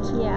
Yeah.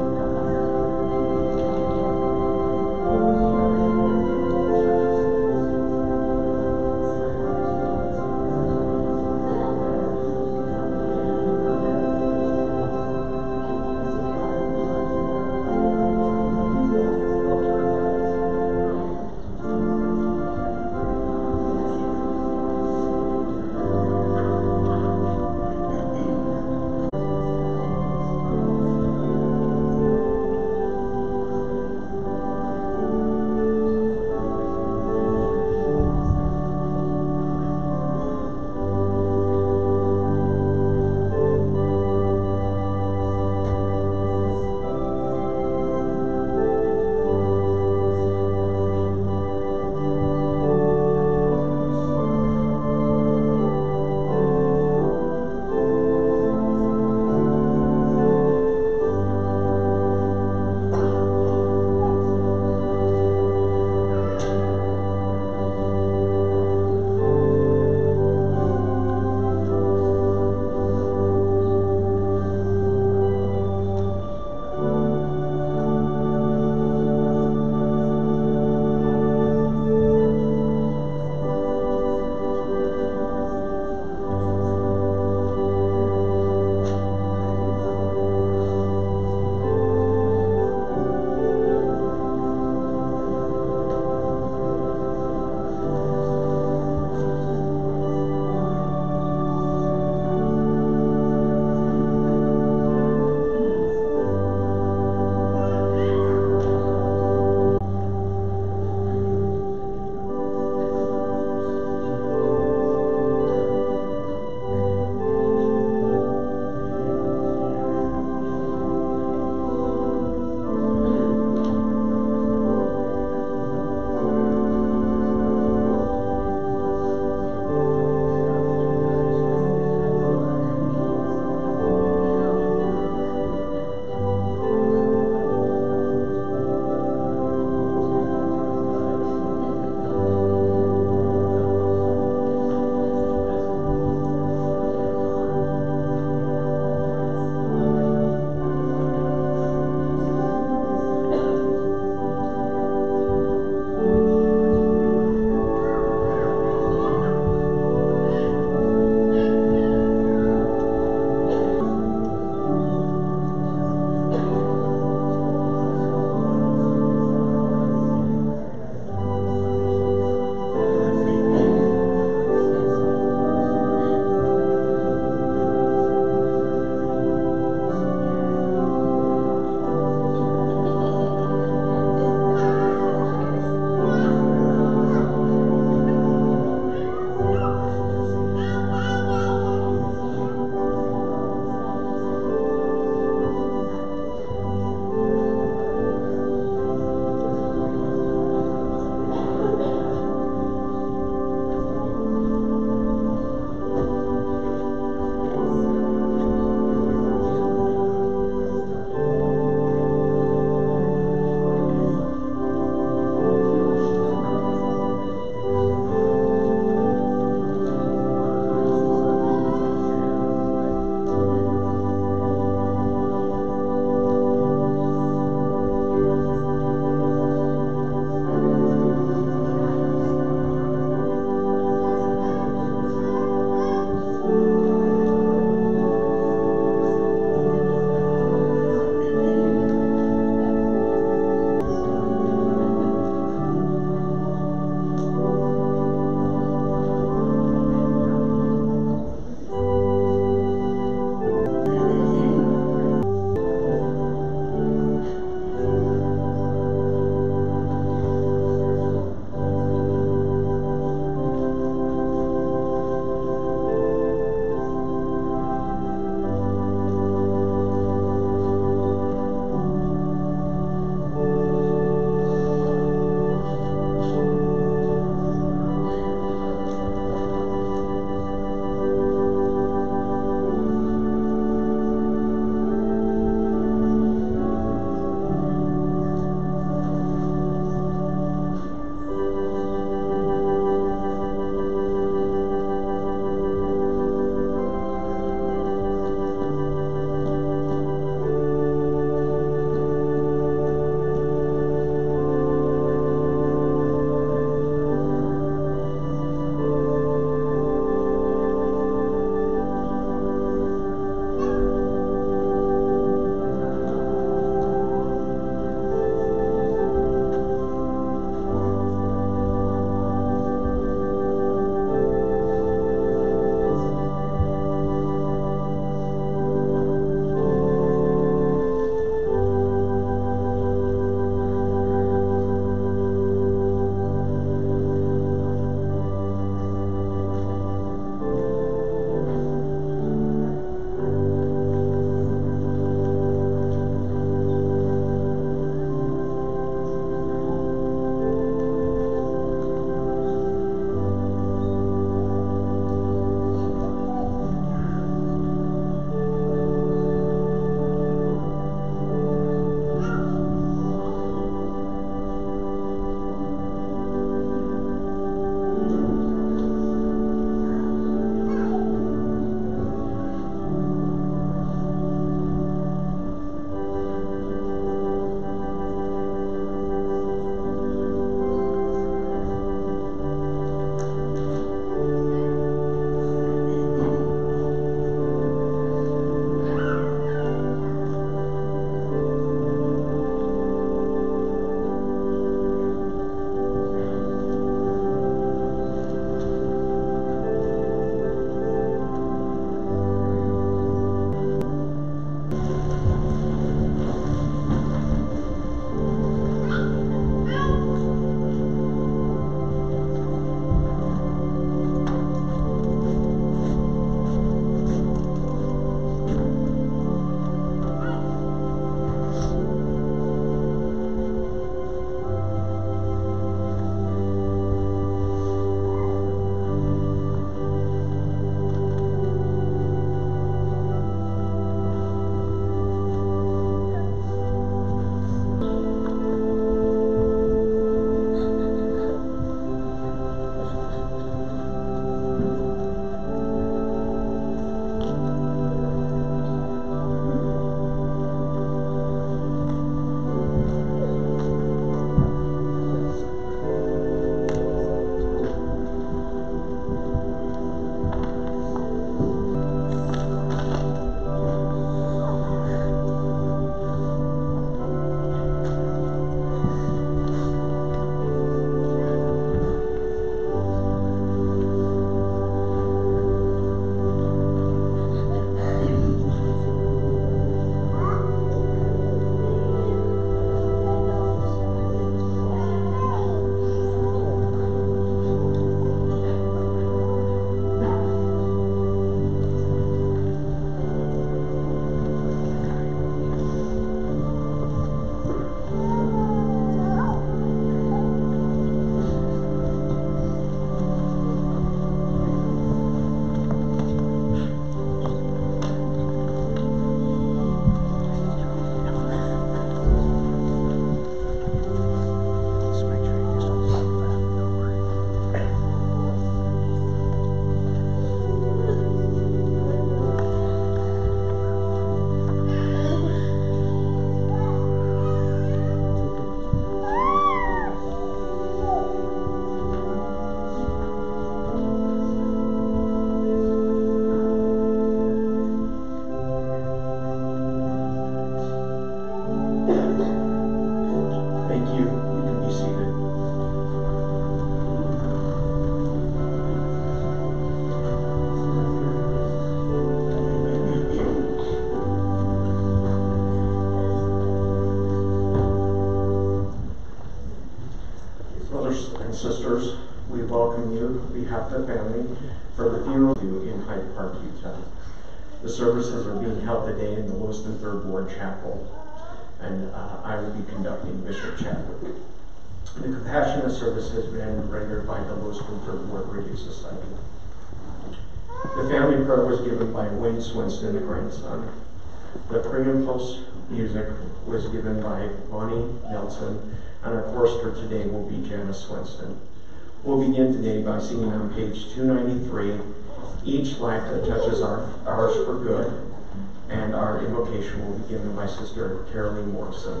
be 10. The services are being held today in the Lewiston 3rd Ward Chapel, and I will be conducting Bishop Chadwick. The compassionate service has been rendered by the Lewiston 3rd Ward Relief Society. The family prayer was given by Wayne Swendsen, the grandson. The pre and post music was given by Bonnie Nelson, and our chorister today will be Janice Swendsen. We'll begin today by singing on page 293, Each Life That Touches Ours for Good, and our invocation will be given by Sister Caroline Morrison.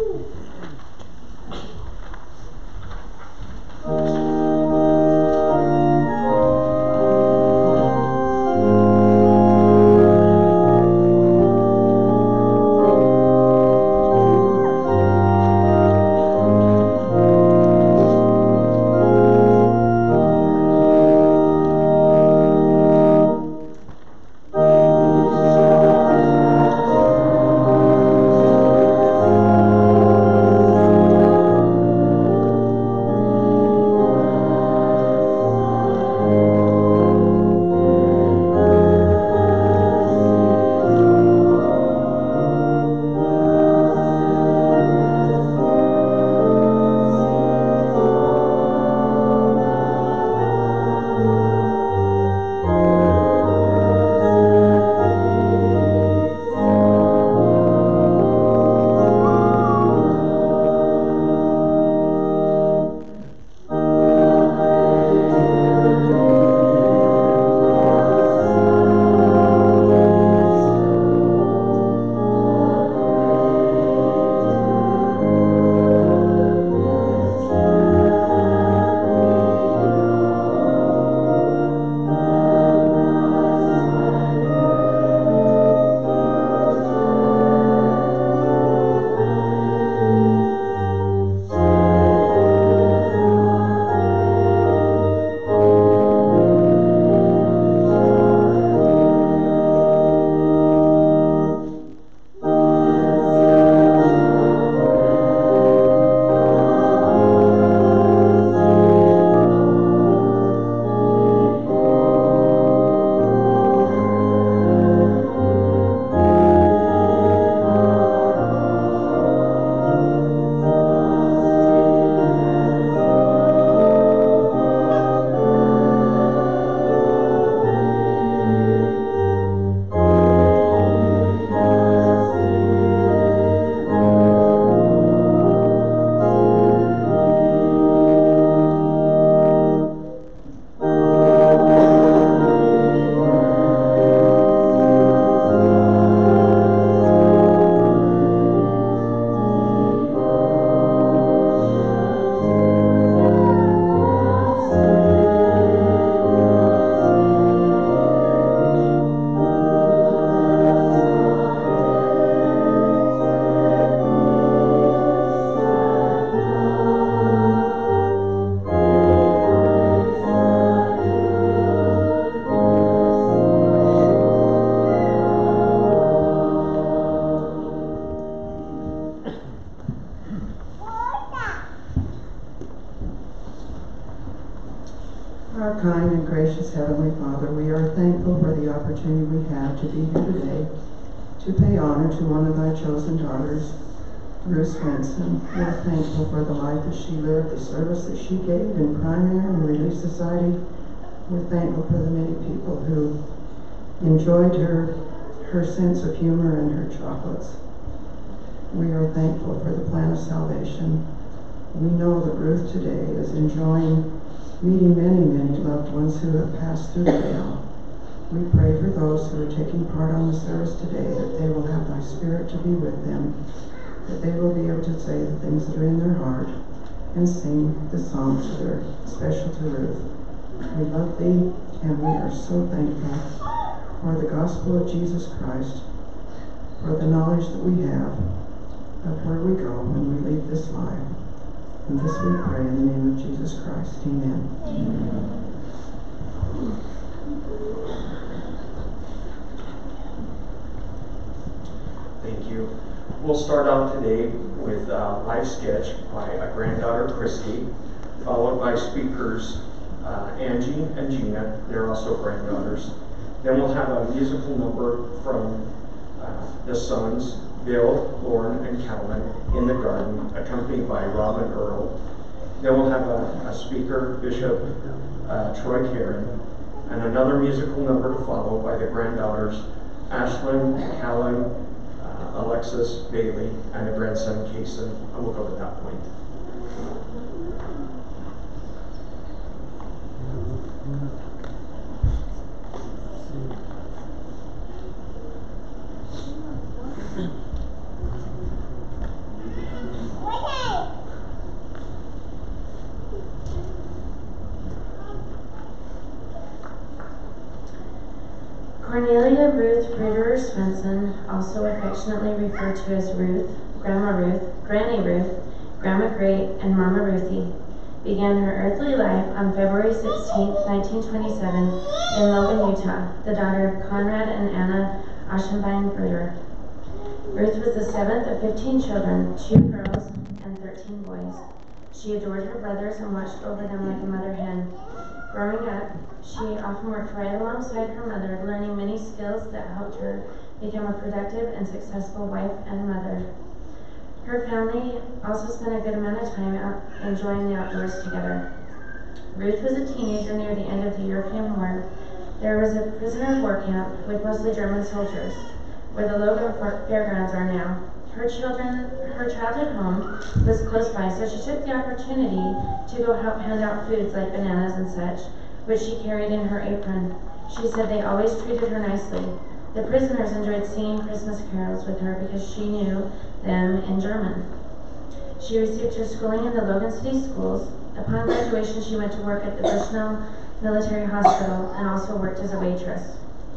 Our kind and gracious Heavenly Father, we are thankful for the opportunity we have to be here today to pay honor to one of thy chosen daughters, Ruth Swendsen. We are thankful for the life that she lived, the service that she gave in primary and relief society. We're thankful for the many people who enjoyed her sense of humor and her chocolates. We are thankful for the plan of salvation. We know that Ruth today is enjoying meeting many, many loved ones who have passed through the veil. We pray for those who are taking part on the service today, that they will have thy Spirit to be with them, that they will be able to say the things that are in their heart and sing the songs that are special to Ruth. We love thee, and we are so thankful for the gospel of Jesus Christ, for the knowledge that we have of where we go when we leave this life. And this we pray in the name of Jesus Christ. Amen. Amen. Thank you. We'll start out today with a live sketch by a granddaughter, Christy, followed by speakers Angie and Gina. They're also granddaughters. Then we'll have a musical number from the sons, Bill, Lauren, and Calvin, in the garden, accompanied by Rob and Earl. Then we'll have a speaker, Bishop Troy Caron, and another musical number to follow by the granddaughters, Ashlyn, Callan, Alexis, Bailey, and a grandson, Kason, and we'll go at that point. Cornelia Ruth Bruderer Swendsen, also affectionately referred to as Ruth, Grandma Ruth, Granny Ruth, Grandma Great, and Mama Ruthie, began her earthly life on February 16, 1927, in Logan, Utah, the daughter of Conrad and Anna Ochsenbein Bruder. Ruth was the seventh of 15 children, 2 girls and 13 boys. She adored her brothers and watched over them like a mother hen. Growing up, she often worked right alongside her mother, learning many skills that helped her become a productive and successful wife and mother. Her family also spent a good amount of time out enjoying the outdoors together. Ruth was a teenager near the end of the European War. There was a prisoner of war camp with mostly German soldiers, where the Logan Fairgrounds are now. Her childhood home was close by, so she took the opportunity to go help hand out foods like bananas and such, which she carried in her apron. She said they always treated her nicely. The prisoners enjoyed singing Christmas carols with her because she knew them in German. She received her schooling in the Logan City schools. Upon graduation, she went to work at the Bushnell Military Hospital and also worked as a waitress.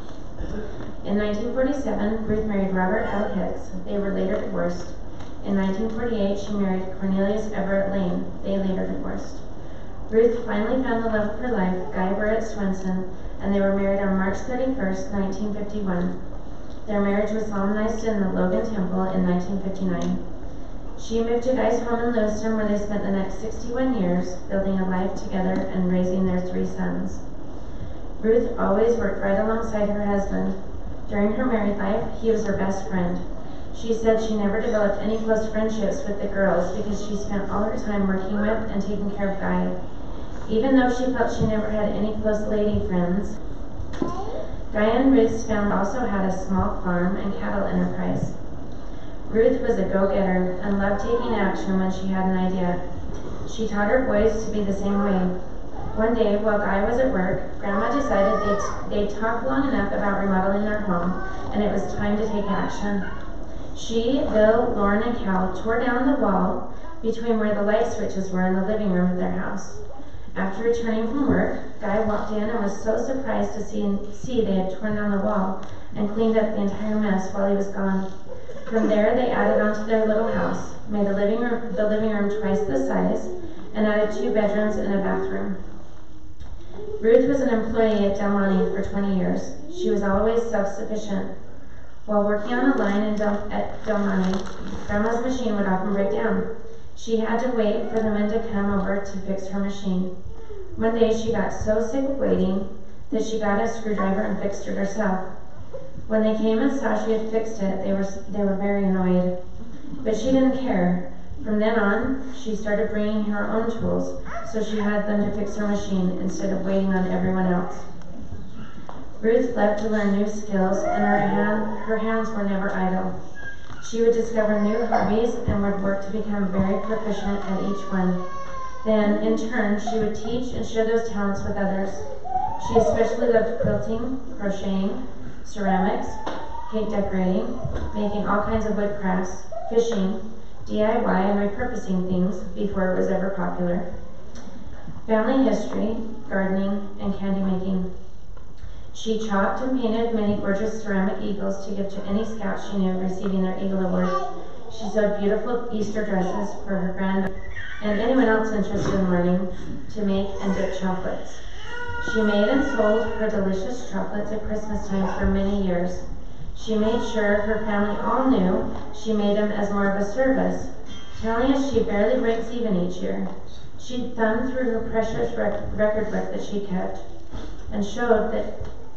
In 1947, Ruth married Robert L. Hicks. They were later divorced. In 1948, she married Corneilus Everett Lane. They later divorced. Ruth finally found the love of her life, Guy Burrett Swendsen, and they were married on March 31st, 1951. Their marriage was solemnized in the Logan Temple in 1959. She moved to Guy's home in Lewiston, where they spent the next 61 years building a life together and raising their 3 sons. Ruth always worked right alongside her husband. During her married life, he was her best friend. She said she never developed any close friendships with the girls because she spent all her time working with and taking care of Guy. Even though she felt she never had any close lady friends, Guy and Ruth's family also had a small farm and cattle enterprise. Ruth was a go-getter and loved taking action when she had an idea. She taught her boys to be the same way. One day, while Guy was at work, Grandma decided they'd talked long enough about remodeling their home, and it was time to take action. She, Bill, Lauren, and Cal tore down the wall between where the light switches were in the living room of their house. After returning from work, Guy walked in and was so surprised to see they had torn down the wall and cleaned up the entire mess while he was gone. From there, they added onto their little house, made the living room twice the size, and added 2 bedrooms and a bathroom. Ruth was an employee at Del Monte for 20 years. She was always self-sufficient. While working on a line at Del Monte, Grandma's machine would often break down. She had to wait for the men to come over to fix her machine. One day she got so sick of waiting that she got a screwdriver and fixed it herself. When they came and saw she had fixed it, they were very annoyed. But she didn't care. From then on, she started bringing her own tools, so she had them to fix her machine instead of waiting on everyone else. Ruth loved to learn new skills, and her hands were never idle. She would discover new hobbies and would work to become very proficient at each one. Then, in turn, she would teach and share those talents with others. She especially loved quilting, crocheting, ceramics, cake decorating, making all kinds of wood crafts, fishing, DIY, and repurposing things before it was ever popular. Family history, gardening, and candy making. She chopped and painted many gorgeous ceramic eagles to give to any scout she knew receiving their Eagle Award. She sewed beautiful Easter dresses for her granddaughter and anyone else interested in learning to make and dip chocolates. She made and sold her delicious chocolates at Christmas time for many years. She made sure her family all knew she made them as more of a service, telling us she barely breaks even each year. She'd thumbed through her precious record book that she kept and showed that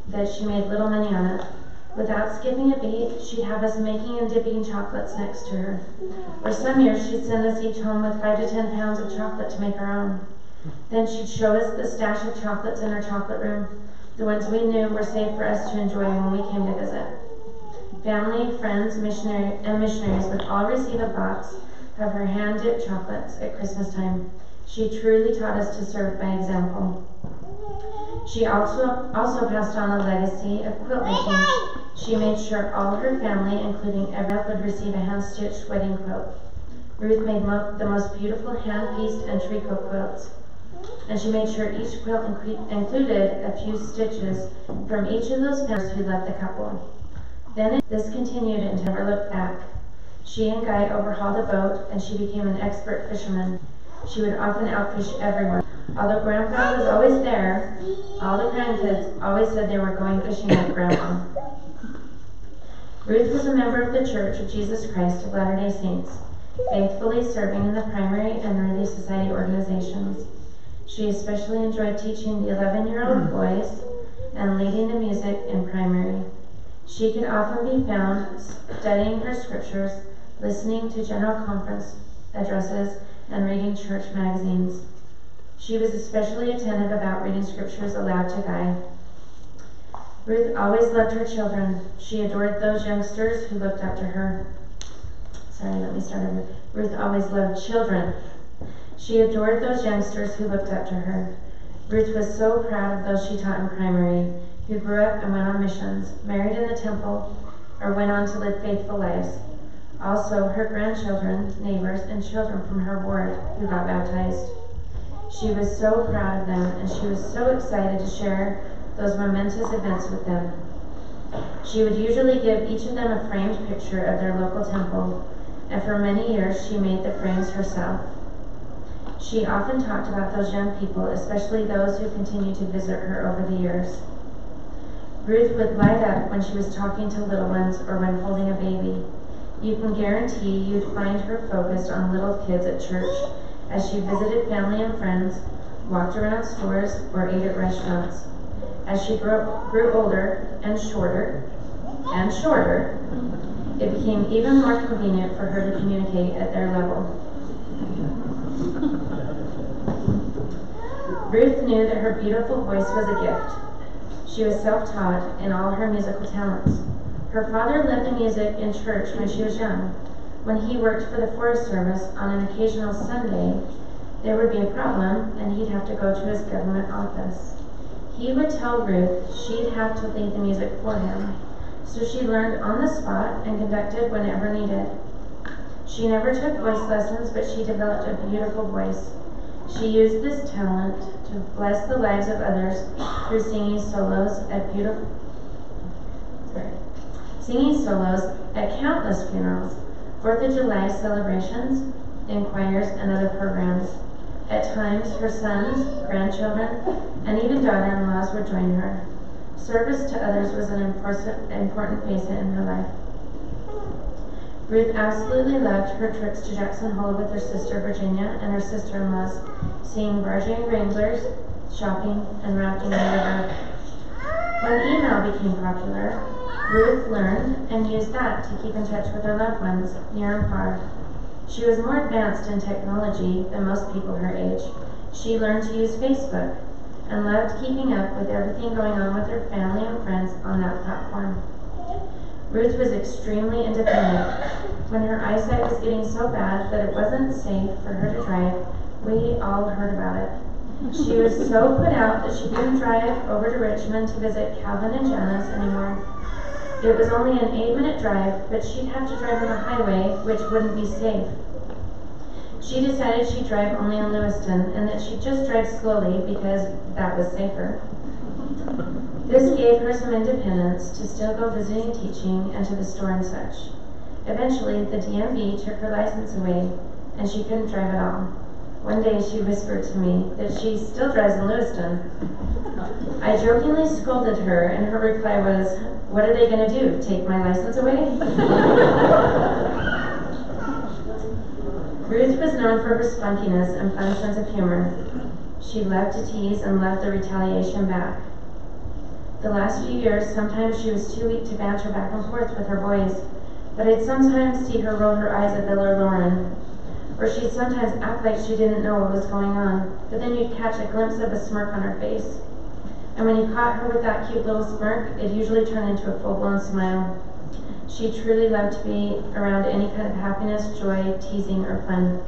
that she made little money on it. Without skipping a beat, she'd have us making and dipping chocolates next to her. Or some years she'd send us each home with 5 to 10 pounds of chocolate to make our own. Then she'd show us the stash of chocolates in her chocolate room, the ones we knew were safe for us to enjoy when we came to visit. Family, friends, missionaries would all receive a box of her hand-dipped chocolates at Christmas time. She truly taught us to serve by example. She also passed on a legacy of quilt making. She made sure all her family, including Everett, would receive a hand-stitched wedding quilt. Ruth made the most beautiful hand-pieced and tricot quilts, and she made sure each quilt included a few stitches from each of those families who loved the couple. Then this continued and never looked back. She and Guy overhauled a boat, and she became an expert fisherman. She would often outfish everyone. Although Grandpa was always there, all the grandkids always said they were going fishing with Grandma. Ruth was a member of the Church of Jesus Christ of Latter-day Saints, faithfully serving in the primary and early society organizations. She especially enjoyed teaching the 11-year-old boys and leading the music in primary. She could often be found studying her scriptures, listening to general conference addresses, and reading church magazines. She was especially attentive about reading scriptures aloud to Guy. Ruth always loved her children. She adored those youngsters who looked up to her. Ruth always loved children. She adored those youngsters who looked up to her. Ruth was so proud of those she taught in primary, who grew up and went on missions, married in the temple, or went on to live faithful lives. Also, her grandchildren, neighbors, and children from her ward who got baptized. She was so proud of them, and she was so excited to share those momentous events with them. She would usually give each of them a framed picture of their local temple, and for many years she made the frames herself. She often talked about those young people, especially those who continued to visit her over the years. Ruth would light up when she was talking to little ones or when holding a baby. You can guarantee you'd find her focused on little kids at church as she visited family and friends, walked around stores, or ate at restaurants. As she grew older and shorter, it became even more convenient for her to communicate at their level. Ruth knew that her beautiful voice was a gift. She was self-taught in all her musical talents. Her father led the music in church when she was young. When he worked for the Forest Service on an occasional Sunday, there would be a problem and he'd have to go to his government office. He would tell Ruth she'd have to lead the music for him, so she learned on the spot and conducted whenever needed. She never took voice lessons, but she developed a beautiful voice. She used this talent to bless the lives of others through singing solos at countless funerals, 4th of July celebrations, in choirs, and other programs. At times, her sons, grandchildren, and even daughter-in-laws would join her. Service to others was an important facet in her life. Ruth absolutely loved her trips to Jackson Hole with her sister Virginia and her sister-in-laws, seeing barging wranglers, shopping, and rafting in the river. When email became popular, Ruth learned and used that to keep in touch with her loved ones, near and far. She was more advanced in technology than most people her age. She learned to use Facebook and loved keeping up with everything going on with her family and friends on that platform. Ruth was extremely independent. When her eyesight was getting so bad that it wasn't safe for her to drive, we all heard about it. She was so put out that she couldn't drive over to Richmond to visit Calvin and Janice anymore. It was only an 8-minute drive, but she'd have to drive on the highway, which wouldn't be safe. She decided she'd drive only in Lewiston, and that she'd just drive slowly because that was safer. This gave her some independence to still go visiting, teaching, and to the store and such. Eventually, the DMV took her license away, and she couldn't drive at all. One day she whispered to me that she still drives in Lewiston. I jokingly scolded her, and her reply was, "What are they going to do, take my license away?" Ruth was known for her spunkiness and fun sense of humor. She loved to tease and loved the retaliation back. The last few years, sometimes she was too weak to banter back and forth with her boys, but I'd sometimes see her roll her eyes at Bill or Lauren, or she'd sometimes act like she didn't know what was going on, but then you'd catch a glimpse of a smirk on her face. And when you caught her with that cute little smirk, it usually turned into a full-blown smile. She truly loved to be around any kind of happiness, joy, teasing, or fun.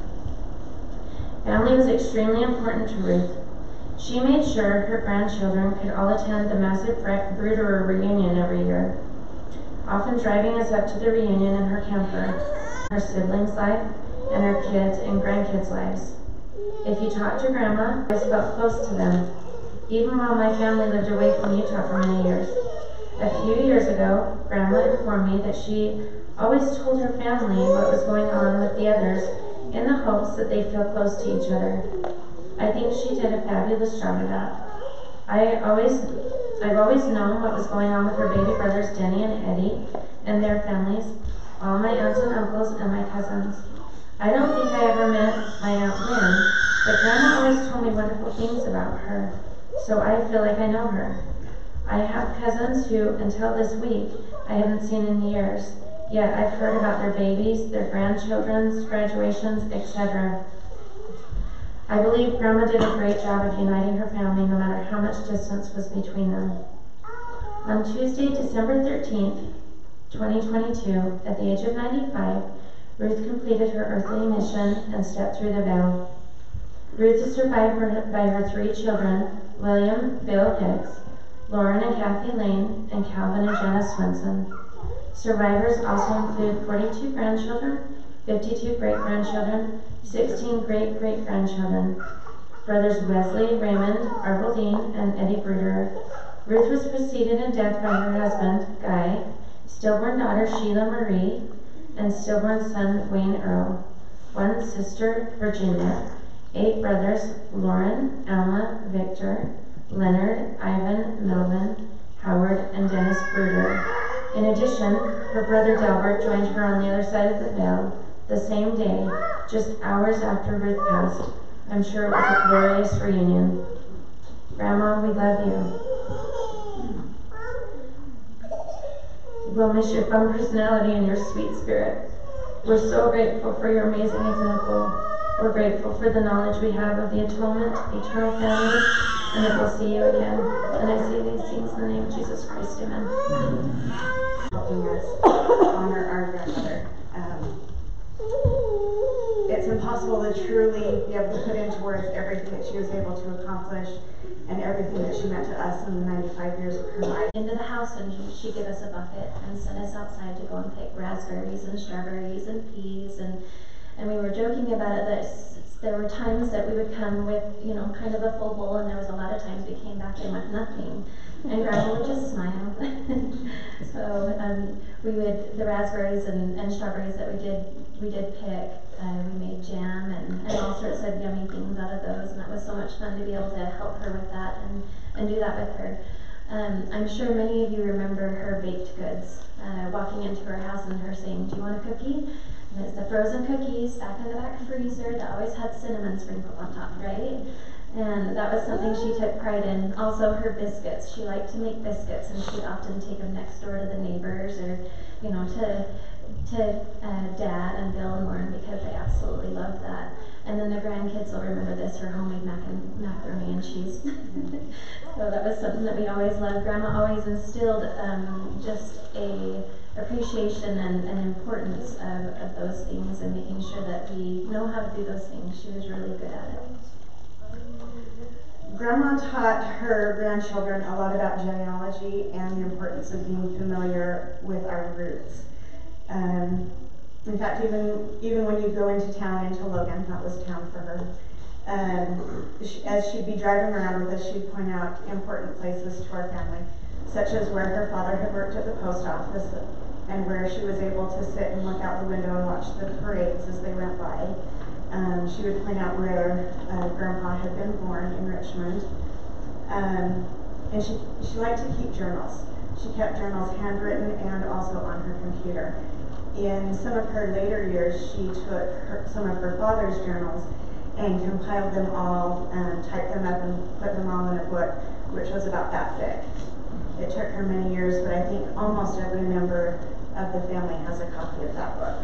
Family was extremely important to Ruth. She made sure her grandchildren could all attend the massive Bruderer reunion every year, often driving us up to the reunion in her camper, her siblings' life, and her kids' and grandkids' lives. If you talked to Grandma, I always felt close to them, even while my family lived away from Utah for many years. A few years ago, Grandma informed me that she always told her family what was going on with the others in the hopes that they'd feel close to each other. I think she did a fabulous job of that. I've always known what was going on with her baby brothers Denny and Eddie and their families, all my aunts and uncles and my cousins. I don't think I ever met my Aunt Lynn, but Grandma always told me wonderful things about her, so I feel like I know her. I have cousins who, until this week, I haven't seen in years, yet I've heard about their babies, their grandchildren's graduations, etc. I believe Grandma did a great job of uniting her family no matter how much distance was between them. On Tuesday, December 13th, 2022, at the age of 95, Ruth completed her earthly mission and stepped through the veil. Ruth is survived by her 3 children, William, Bill Hicks, Lauren and Kathy Lane, and Calvin and Jenna Swendsen. Survivors also include 42 grandchildren, 52 great-grandchildren, 16 great-great-grandchildren, brothers Wesley, Raymond, Arvaldine, and Eddie Bruderer. Ruth was preceded in death by her husband, Guy, stillborn daughter Sheila Marie, and stillborn son Wayne Earl, 1 sister Virginia, 8 brothers Lauren, Alma, Victor, Leonard, Ivan, Melvin, Howard, and Dennis Bruder. In addition, her brother Delbert joined her on the other side of the veil the same day, just hours after Ruth passed. I'm sure it was a glorious reunion. Grandma, we love you. We'll miss your fun personality and your sweet spirit. We're so grateful for your amazing example. We're grateful for the knowledge we have of the atonement, eternal family, and that we'll see you again. And I say these things in the name of Jesus Christ, amen. Helping us honor our grandmother. It's impossible to truly be able to put into words everything that she was able to accomplish and everything that she meant to us in the 95 years of her life. Into the house, and she'd give us a bucket and send us outside to go and pick raspberries and strawberries and peas, and we were joking about it that there were times that we would come with, you know, kind of a full bowl, and there was a lot of times we came back in with nothing, and Grandma would just smile. So the raspberries and strawberries that we did pick, we made jam and all sorts of yummy things out of those, and that was so much fun to be able to help her with that and do that with her. I'm sure many of you remember her baked goods, walking into her house and her saying, "Do you want a cookie?" And it's the frozen cookies back in the back freezer that always had cinnamon sprinkled on top, right? And that was something she took pride in. Also her biscuits. She liked to make biscuits, and she'd often take them next door to the neighbors, or, you know, to Dad and Bill and Lauren, because they absolutely loved that. And then the grandkids will remember this, her homemade macaroni and cheese. So that was something that we always loved. Grandma always instilled just a appreciation and importance of those things, and making sure that we know how to do those things. She was really good at it. Grandma taught her grandchildren a lot about genealogy and the importance of being familiar with our roots. In fact, even when you go into town, into Logan, that was town for her, as she'd be driving around with us, she'd point out important places to our family, such as where her father had worked at the post office, and where she was able to sit and look out the window and watch the parades as they went by. She would point out where Grandpa had been born in Richmond. And she liked to keep journals. She kept journals handwritten and also on her computer. In some of her later years, she took some of her father's journals and compiled them all, typed them up, and put them all in a book, which was about that thick. It took her many years, but I think almost every member of the family has a copy of that book.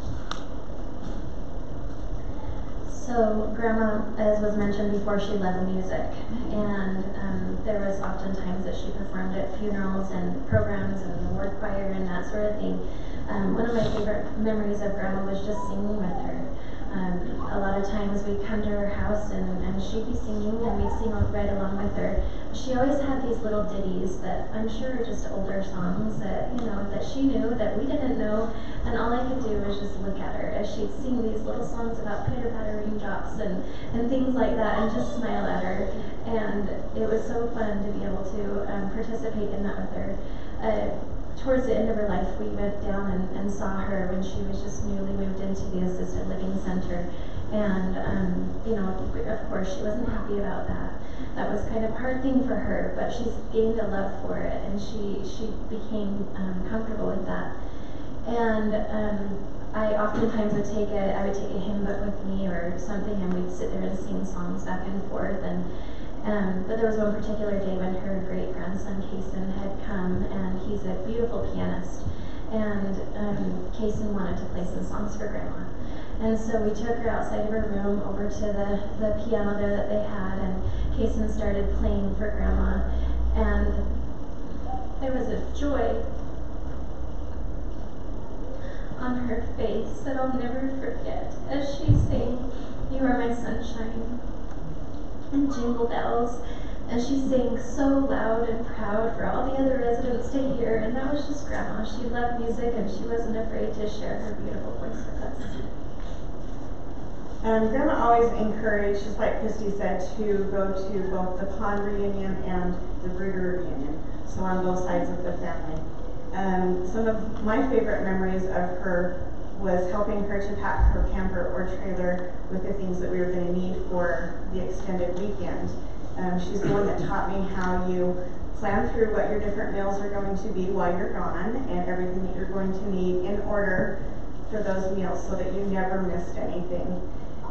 So Grandma, as was mentioned before, she loved music, and there was often times that she performed at funerals and programs and the ward choir and that sort of thing. One of my favorite memories of Grandma was just singing with her. A lot of times we'd come to her house and she'd be singing and we'd sing right along with her. She always had these little ditties that I'm sure are just older songs that, you know, that she knew that we didn't know, and all I could do was just look at her as she'd sing these little songs about pitter-patter raindrops and things like that, and just smile at her. And it was so fun to be able to participate in that with her. Towards the end of her life, we went down and saw her when she was just newly moved into the assisted living center. And, you know, of course, she wasn't happy about that. That was kind of a hard thing for her, but she's gained a love for it, and she became comfortable with that. And I oftentimes would take a hymn book with me or something, and we'd sit there and sing songs back and forth. But there was one particular day when her great-grandson, Kaysen, had come, and he's a beautiful pianist. And Kaysen wanted to play some songs for Grandma. And so we took her outside of her room over to the piano there that they had, and Kaysen started playing for Grandma. And there was a joy on her face that I'll never forget as she sang, "You Are My Sunshine," and "Jingle Bells," and she sang so loud and proud for all the other residents to hear, and that was just Grandma. She loved music, and she wasn't afraid to share her beautiful voice with us. Grandma always encouraged, just like Christy said, to go to both the Pond reunion and the Bruderer reunion, so on both sides of the family. Some of my favorite memories of her was helping her to pack her camper or trailer with the things that we were going to need for the extended weekend. She's the one that taught me how you plan through what your different meals are going to be while you're gone, and everything that you're going to need in order for those meals so that you never missed anything.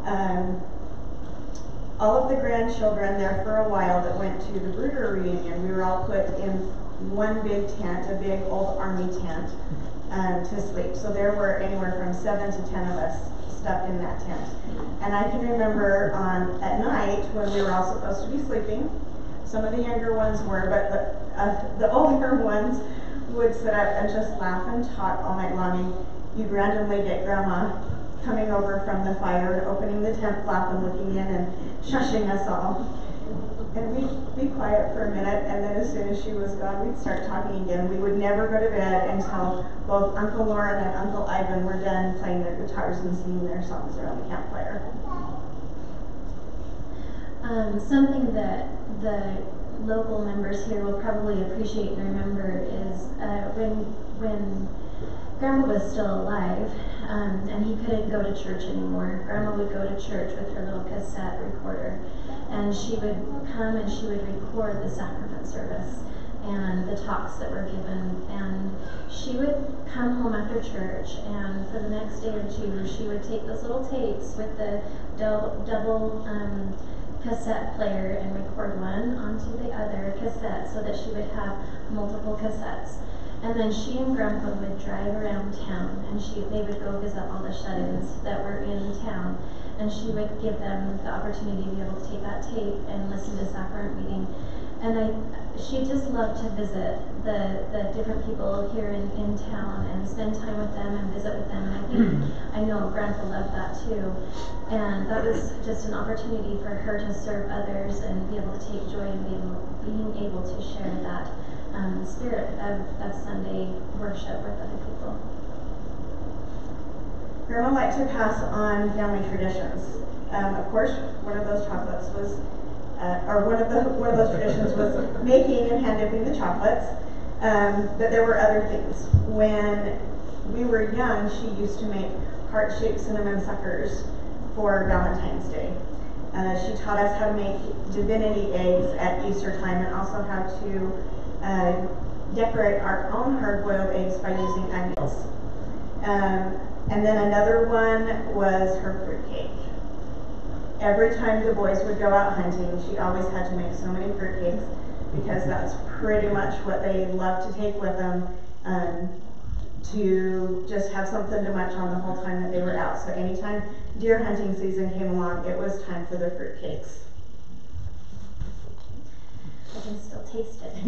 All of the grandchildren there for a while that went to the Bruderer reunion, we were all put in one big tent, a big old army tent, to sleep. So there were anywhere from 7 to 10 of us stuck in that tent. And I can remember at night when we were all supposed to be sleeping, some of the younger ones were, but the older ones would sit up and just laugh and talk all night long. And you'd randomly get Grandma coming over from the fire and opening the tent flap and looking in and shushing us all. And we'd be quiet for a minute, and then as soon as she was gone, we'd start talking again. We would never go to bed until both Uncle Lauren and Uncle Ivan were done playing their guitars and singing their songs around the campfire. Something that the local members here will probably appreciate and remember is when Grandma was still alive, and he couldn't go to church anymore. Grandma would go to church with her little cassette recorder, and she would come and she would record the sacrament service and the talks that were given. And she would come home after church, and for the next day or two, she would take those little tapes with the double cassette player and record one onto the other cassette so that she would have multiple cassettes. And then she and Grandpa would drive around town, and they would go visit all the shut-ins that were in town, and she would give them the opportunity to be able to take that tape and listen to sacrament reading. And she just loved to visit the different people here in town and spend time with them and visit with them. And I know Grandpa loved that too. And that was just an opportunity for her to serve others and be able to take joy in being able to share that spirit of Sunday worship with other people. Grandma liked to pass on family traditions. Of course, one of those chocolates was, one of those traditions was making and hand dipping the chocolates. But there were other things. When we were young, she used to make heart-shaped cinnamon suckers for Valentine's Day. She taught us how to make divinity eggs at Easter time, and also how to decorate our own hard-boiled eggs by using onions. And then another one was her fruitcake. Every time the boys would go out hunting, she always had to make so many fruitcakes. because that's pretty much what they love to take with them, to just have something to munch on the whole time that they were out. So anytime deer hunting season came along, it was time for the fruitcakes. I can still taste it.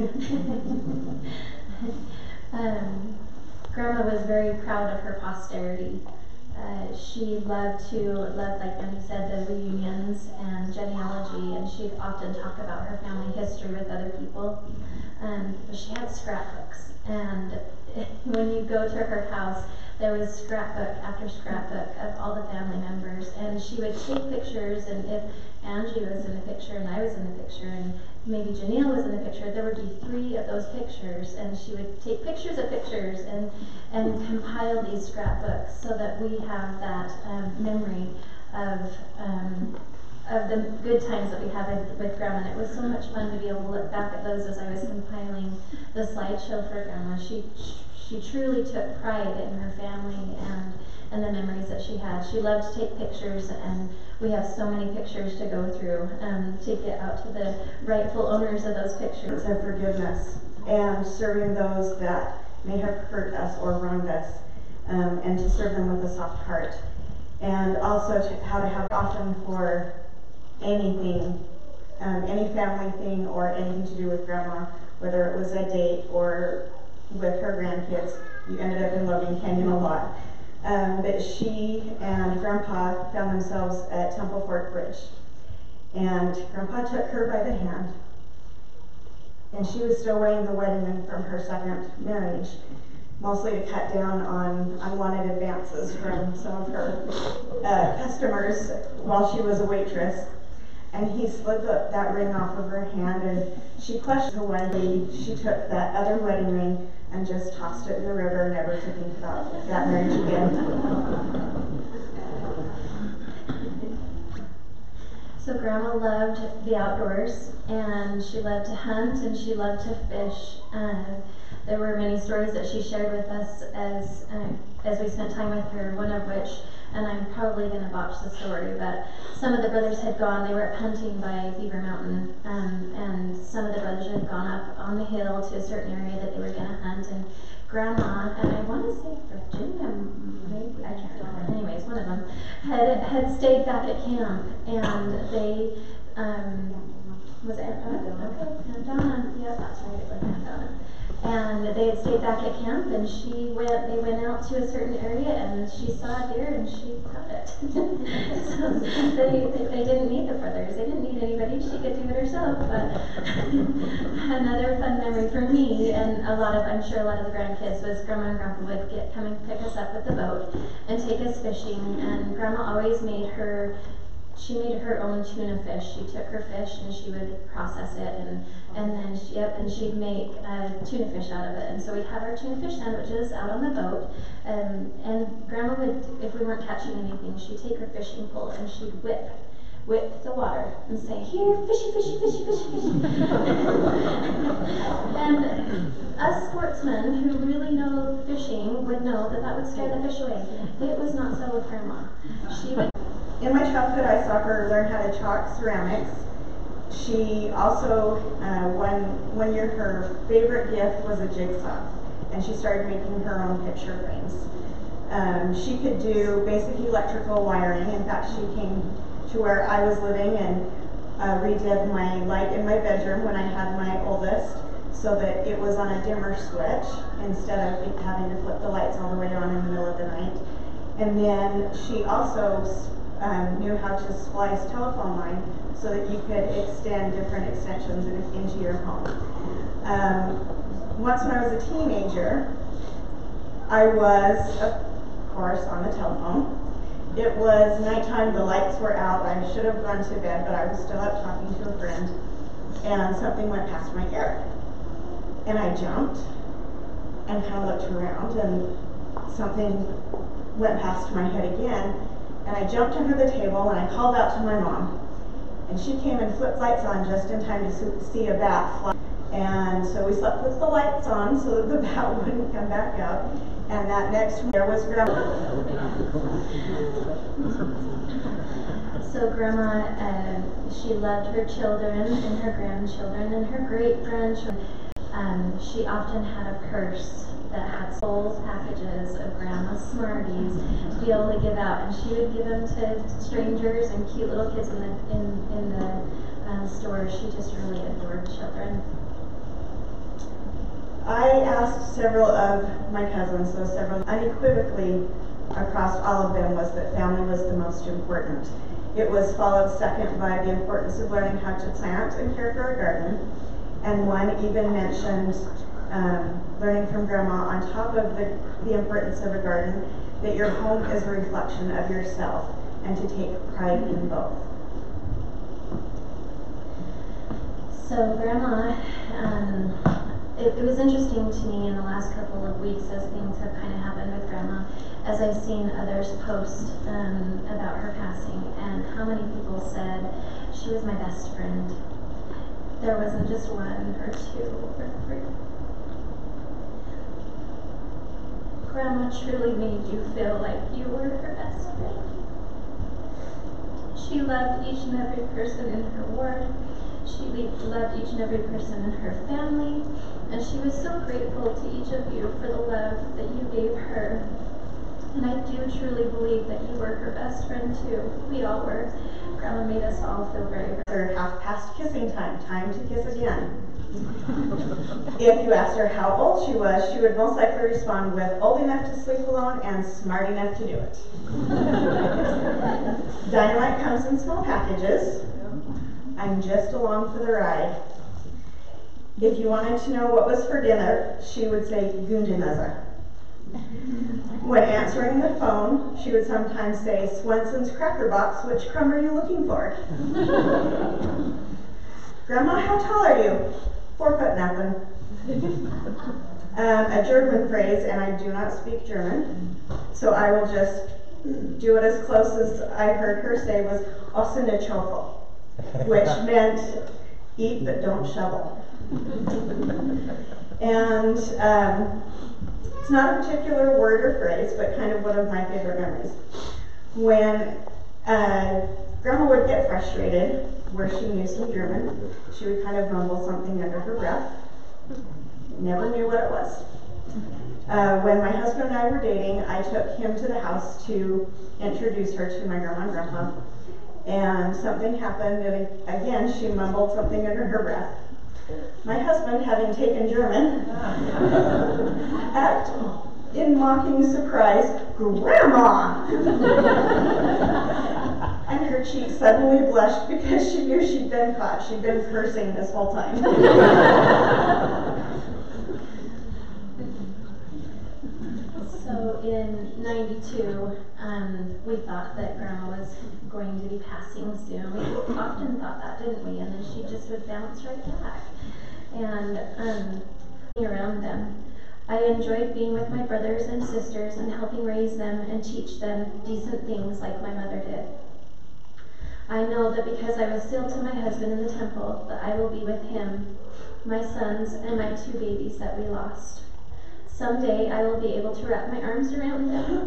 Grandma was very proud of her posterity. She loved, like Andy said, the reunions and genealogy, and she'd often talk about her family history with other people. But she had scrapbooks, and when you go to her house, there was scrapbook after scrapbook of all the family members, and she would take pictures, and if Angie was in the picture and I was in the picture and maybe Janelle was in the picture, there would be 3 of those pictures, and she would take pictures of pictures and compile these scrapbooks so that we have that memory of the good times that we had with Grandma. And it was so much fun to be able to look back at those as I was compiling the slideshow for Grandma. She truly took pride in her family and the memories that she had. She loved to take pictures, and we have so many pictures to go through to get out to the rightful owners of those pictures. Of forgiveness and serving those that may have hurt us or wronged us, and to serve them with a soft heart. And also how to have often for anything, any family thing or anything to do with Grandma, whether it was a date or with her grandkids. You ended up in Logan Canyon a lot. But she and Grandpa found themselves at Temple Fork Bridge. And Grandpa took her by the hand, and she was still wearing the wedding ring from her second marriage, mostly to cut down on unwanted advances from some of her customers while she was a waitress. And he slid that ring off of her hand, and she questioned her one day. She took that other wedding ring and just tossed it in the river, never to think about that marriage again. So Grandma loved the outdoors, and she loved to hunt, and she loved to fish. There were many stories that she shared with us as we spent time with her, one of which, and I'm probably going to botch the story, but some of the brothers had gone, they were hunting by Beaver Mountain, and some of the brothers had gone up on the hill to a certain area that they were going to hunt, and Grandma, and I want to say Virginia, maybe, I can't remember, anyways, one of them, had stayed back at camp, and they, was it Aunt Donna? Okay, Aunt Donna, yeah, that's right, it was Aunt Donna. And they had stayed back at camp, and they went out to a certain area, and she saw a deer, and she got it. So they didn't need the brothers, they didn't need anybody, she could do it herself. But another fun memory for me, and I'm sure a lot of the grandkids, was Grandma and Grandpa would come and pick us up with the boat and take us fishing, and Grandma always made her own tuna fish. She took her fish and she would process it, and then she'd make tuna fish out of it. And so we'd have our tuna fish sandwiches out on the boat, and Grandma would, if we weren't catching anything, she'd take her fishing pole and she'd whip the water and say, "Here, fishy, fishy, fishy, fishy, fishy." And us sportsmen who really know fishing would know that would scare the fish away. It was not so with Grandma. She would. In my childhood, I saw her learn how to chalk ceramics. She also, one year, her favorite gift was a jigsaw, and she started making her own picture frames. She could do basic electrical wiring. In fact, she came to where I was living and redid my light in my bedroom when I had my oldest, so that it was on a dimmer switch instead of having to flip the lights all the way on in the middle of the night. And then she also knew how to splice telephone line so that you could extend different extensions into your home. Once when I was a teenager, I was, of course, on the telephone. It was nighttime, the lights were out, I should have gone to bed, but I was still up talking to a friend, and something went past my ear. And I jumped and kind of looked around, and something went past my head again. And I jumped under the table and I called out to my mom. And she came and flipped lights on just in time to see a bat fly. And so we slept with the lights on so that the bat wouldn't come back out. And that next there was Grandma. So Grandma, she loved her children and her grandchildren and her great-grandchildren. She often had a purse that had full packages of Grandma's Smarties to be able to give out, and she would give them to strangers and cute little kids in the store. She just really adored children. I asked several of my cousins, so several, unequivocally across all of them was that family was the most important. It was followed second by the importance of learning how to plant and care for a garden, and one even mentioned learning from Grandma on top of the importance of a garden, that your home is a reflection of yourself and to take pride in both. So Grandma, it was interesting to me in the last couple of weeks as things have kind of happened with Grandma, as I've seen others post about her passing, and how many people said she was my best friend. There wasn't just one or two or three. Grandma truly made you feel like you were her best friend. She loved each and every person in her ward. She loved each and every person in her family, and she was so grateful to each of you for the love that you gave her. And I do truly believe that you were her best friend too. We all were. Grandma made us all feel very good. Or half past kissing time, time to kiss again. If you asked her how old she was, she would most likely respond with old enough to sleep alone and smart enough to do it. Dynamite comes in small packages. I'm just along for the ride. If you wanted to know what was for dinner, she would say Gundenaza. When answering the phone, she would sometimes say, Swenson's Cracker Box, which crumb are you looking for? Grandma, how tall are you? 4 foot nothing. A German phrase, and I do not speak German, so I will just do it as close as I heard her say, was Ochsenbein, which meant eat but don't shovel. And it's not a particular word or phrase, but kind of one of my favorite memories. When Grandma would get frustrated, where she knew some German, she would kind of mumble something under her breath. Never knew what it was. When my husband and I were dating, I took him to the house to introduce her to my grandma and grandpa. And something happened, and again, she mumbled something under her breath. My husband, having taken German, in mocking surprise, Grandma! And her cheeks suddenly blushed because she knew she'd been caught. She'd been cursing this whole time. So in '92, we thought that Grandma was going to be passing soon. We often thought that, didn't we? And then she just would bounce right back. And around them, I enjoyed being with my brothers and sisters and helping raise them and teach them decent things like my mother did. I know that because I was sealed to my husband in the temple, that I will be with him, my sons, and my 2 babies that we lost. Someday I will be able to wrap my arms around them.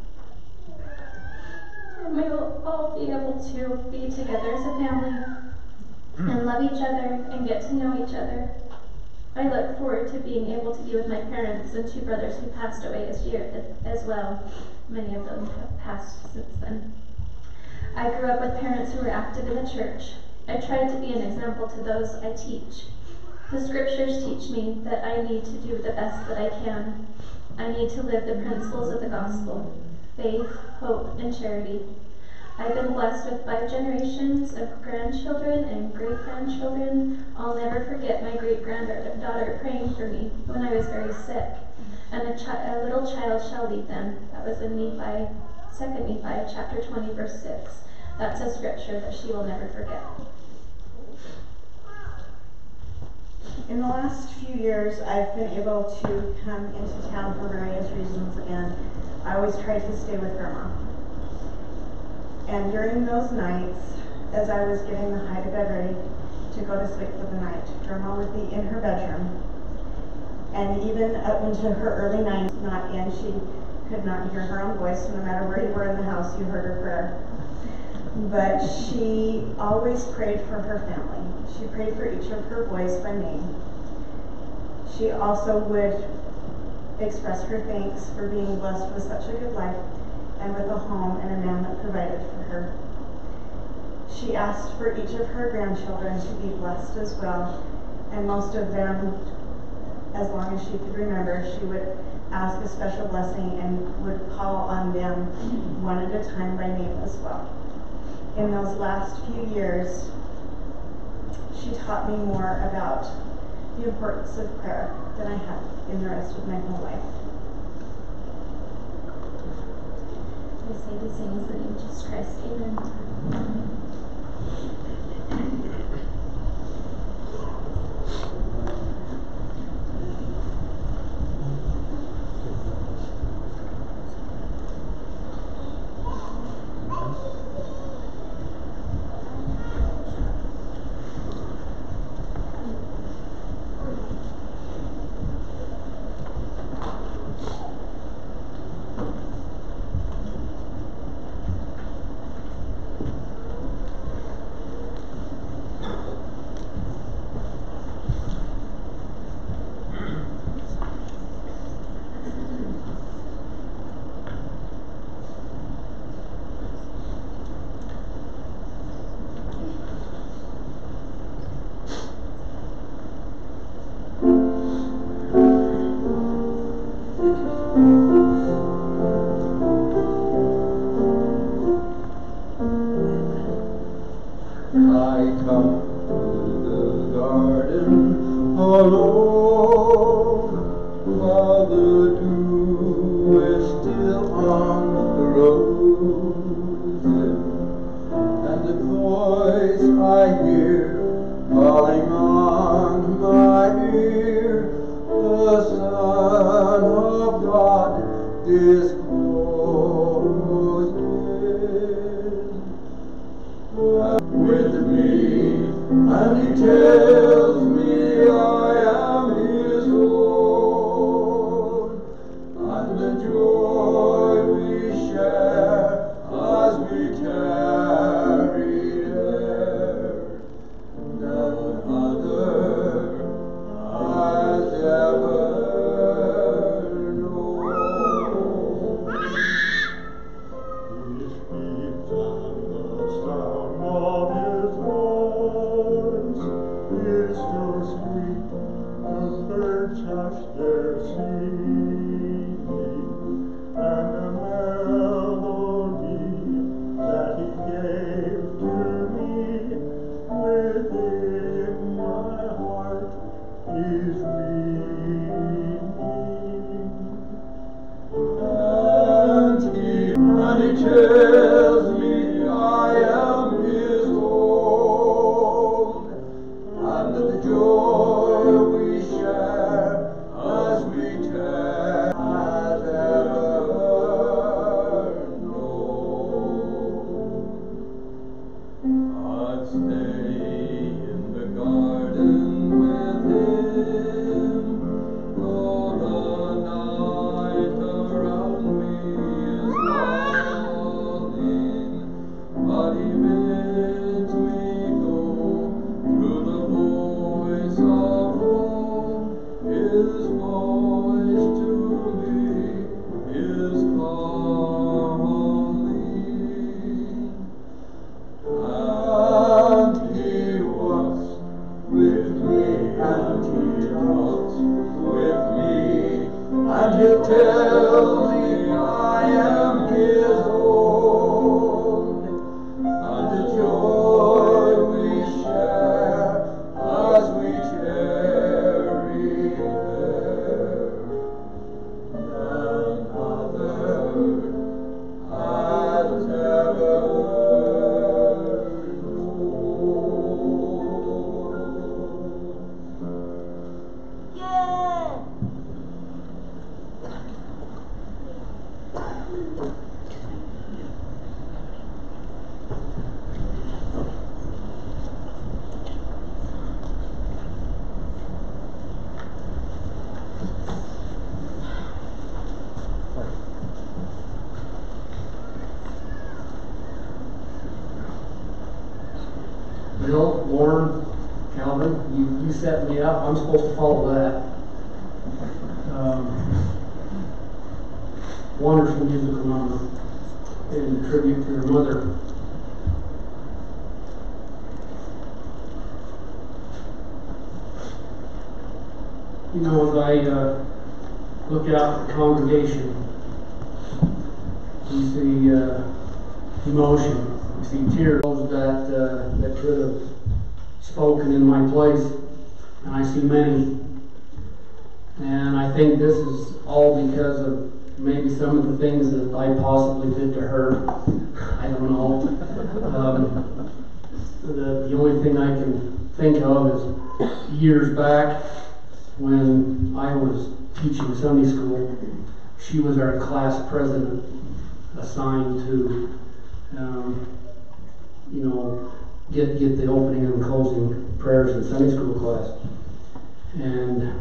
And we will all be able to be together as a family and love each other and get to know each other. I look forward to being able to be with my parents and 2 brothers who passed away as well. Many of them have passed since then. I grew up with parents who were active in the church. I tried to be an example to those I teach. The scriptures teach me that I need to do the best that I can. I need to live the principles of the gospel: faith, hope, and charity. I've been blessed with 5 generations of grandchildren and great-grandchildren. I'll never forget my great-granddaughter praying for me when I was very sick. And a little child shall lead them. That was in 2 Nephi chapter 20, verse 6. That's a scripture that she will never forget. In the last few years, I've been able to come into town for various reasons, and I always tried to stay with Grandma. And during those nights, as I was getting the hide-to-bed ready to go to sleep for the night, Grandma would be in her bedroom, And even up into her early 90s, not in, she could not hear her own voice. No matter where you were in the house, you heard her prayer. But she always prayed for her family. She prayed for each of her boys by name. She also would express her thanks for being blessed with such a good life and with a home and a man that provided for her. She asked for each of her grandchildren to be blessed as well, and most of them, as long as she could remember, she would ask a special blessing and would call on them one at a time by name as well. In those last few years, she taught me more about the importance of prayer than I had in the rest of my whole life. I say these things in the name of Jesus Christ. Amen. Bill, Lauren, Calvin, you set me up. I'm supposed to follow that. Wonderful musical number in tribute to her mother. You know, as I look out at the congregation, we see emotion, we see tears that could have spoken in my place, and I see many. And I think this is all because of maybe some of the things that I possibly did to her. I don't know. The only thing I can think of is years back when I was teaching Sunday school. She was our class president, assigned to, you know, get the opening and closing prayers in Sunday school class. And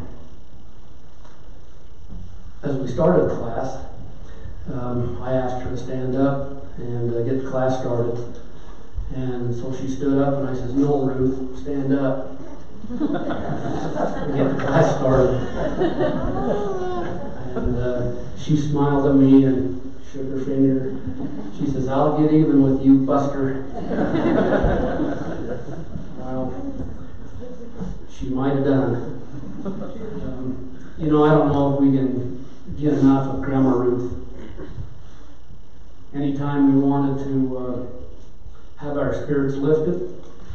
as we started the class, I asked her to stand up and get the class started. And so she stood up, and I says, "No, Ruth, stand up." We get the class started. And she smiled at me and shook her finger. She says, "I'll get even with you, Buster." Well, she might have done. You know, I don't know if we can get enough of Grandma Ruth. Anytime we wanted to have our spirits lifted,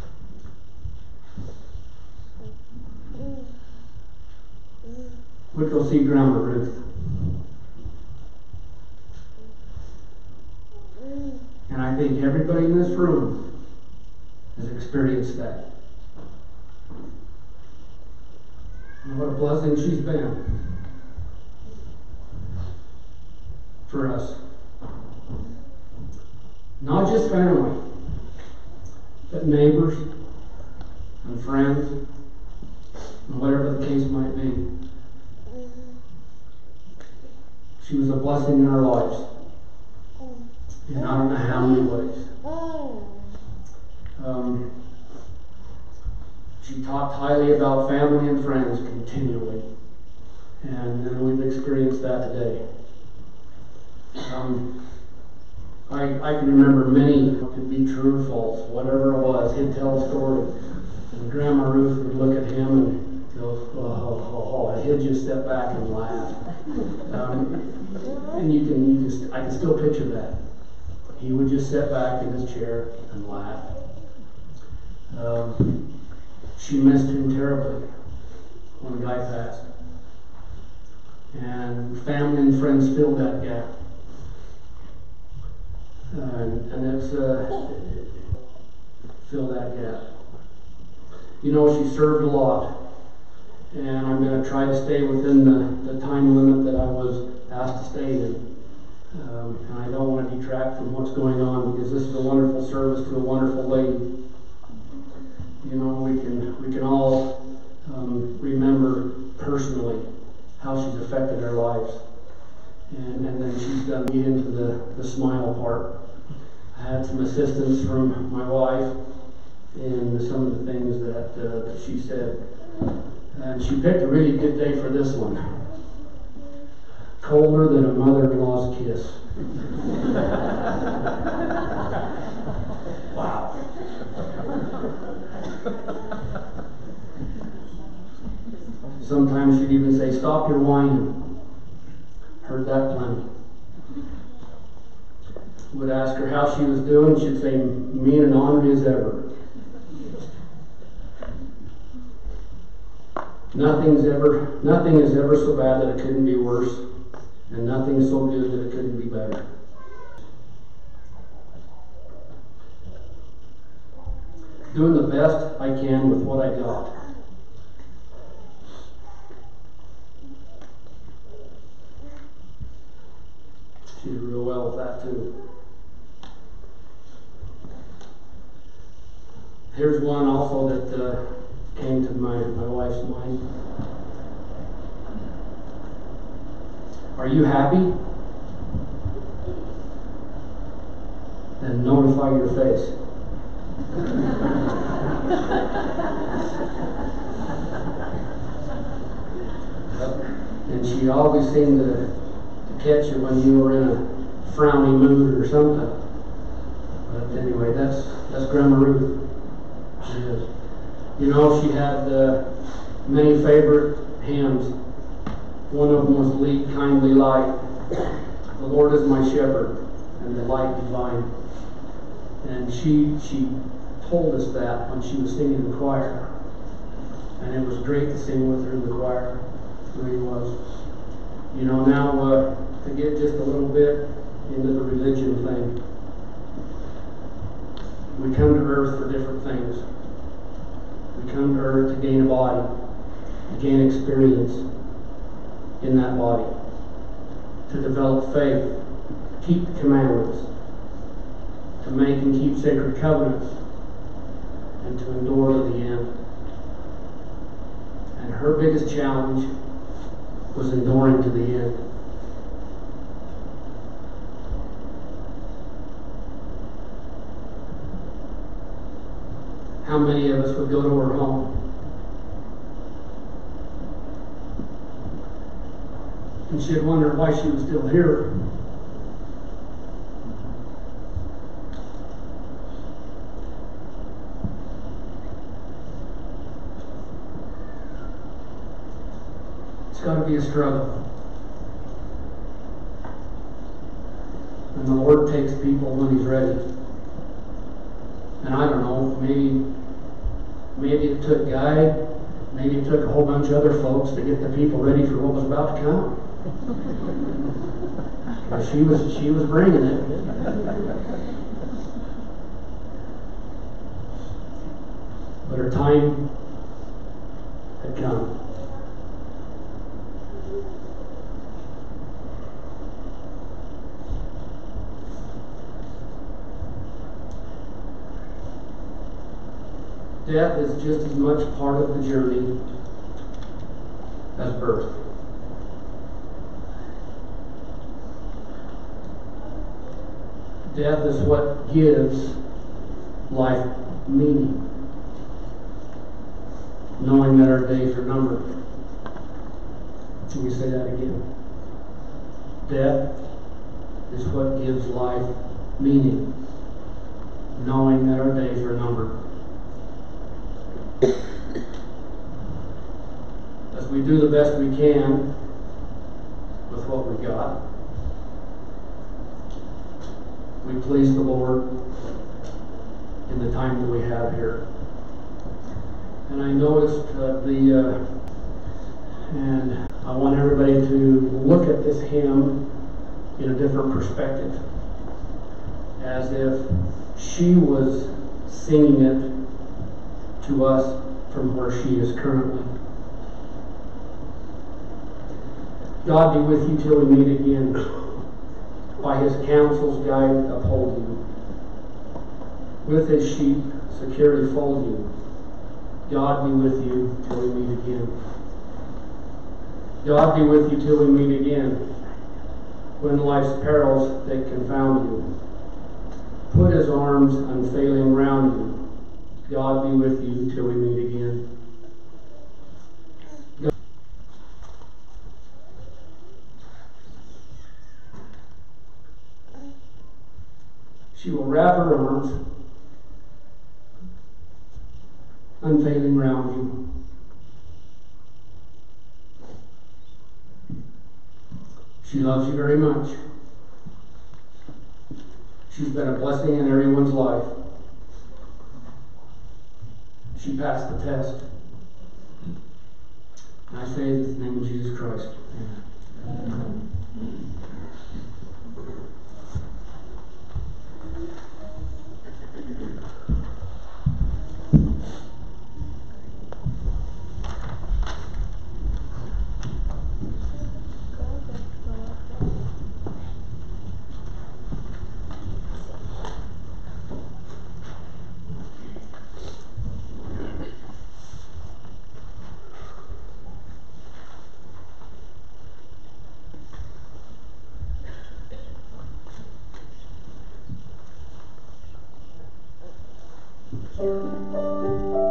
we'd go see Grandma Ruth. And I think everybody in this room has experienced that. And what a blessing she's been for us. Not just family, but neighbors and friends, and whatever the case might be. She was a blessing in our lives, in I don't know how many ways. She talked highly about family and friends continually, and we've experienced that today. I can remember many, it could be true or false, whatever it was. He'd tell a story, and Grandma Ruth would look at him and go, oh, and he'd just step back and laugh. And I can still picture that. He would just sit back in his chair and laugh. She missed him terribly when Guy passed. And family and friends filled that gap. And it's fill that gap. You know, she served a lot, and I'm going to try to stay within the time limit that I was asked to stay in. And I don't want to detract from what's going on, because this is a wonderful service to a wonderful lady. You know, we can all remember personally how she's affected our lives. And then she's done me into the smile part. I had some assistance from my wife in some of the things that she said. And she picked a really good day for this one. Colder than a mother-in-law's kiss. Wow. Sometimes she'd even say, "Stop your whining." Heard that plenty. Would ask her how she was doing. She'd say, "Mean and ornery as ever." Nothing is ever so bad that it couldn't be worse, and nothing is so good that it couldn't be better. Doing the best I can with what I got. She did real well with that too. Here's one also that came to my wife's mind. Are you happy? Then notify your face. And she always seemed to catch you when you were in a frowny mood or something. But anyway, that's Grandma Ruth. She is. You know, she had many favorite hymns. One of them was "Lead, Kindly Light." The Lord is my shepherd and the light divine. And she told us that when she was singing in the choir. And it was great to sing with her in the choir. It really was. You know, now to get just a little bit into the religion thing. We come to earth for different things. We come to earth to gain a body, to gain experience in that body, to develop faith, keep the commandments, to make and keep sacred covenants, and to endure to the end. And her biggest challenge was enduring to the end. How many of us would go to her home and she'd wonder why she was still here? It's got to be a struggle. And the Lord takes people when He's ready. And I don't know, maybe it took Guy, maybe it took a whole bunch of other folks to get the people ready for what was about to come. But she was bringing it. But her time had come. Death is just as much part of the journey as birth. Death is what gives life meaning, knowing that our days are numbered. Can we say that again? Death is what gives life meaning, knowing that our days are numbered. As we do the best we can with what we got, we please the Lord in the time that we have here. And I noticed and I want everybody to look at this hymn in a different perspective, as if she was singing it to us from where she is currently. God be with you till we meet again. By His counsel's guide uphold you. With His sheep securely fold you. God be with you till we meet again. God be with you till we meet again. When life's perils they confound you. Put His arms unfailing round you. God be with you till we meet again. She will wrap her arms unfailing round you. She loves you very much. She's been a blessing in everyone's life. She passed the test. And I say it in the name of Jesus Christ. Amen. Thank you.